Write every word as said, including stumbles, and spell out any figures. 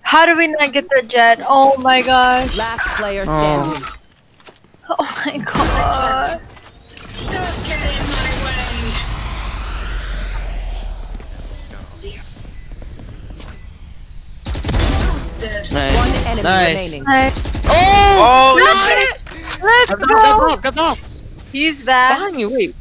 How do we not get the jet? Oh my gosh. Last player standing. Oh, oh my god. Don't get in my way. Nice. One enemy Nice. remaining. Nice. Oh! Oh, Let's Cut go. off, cut off, cut off. He's back. Behind you, wait.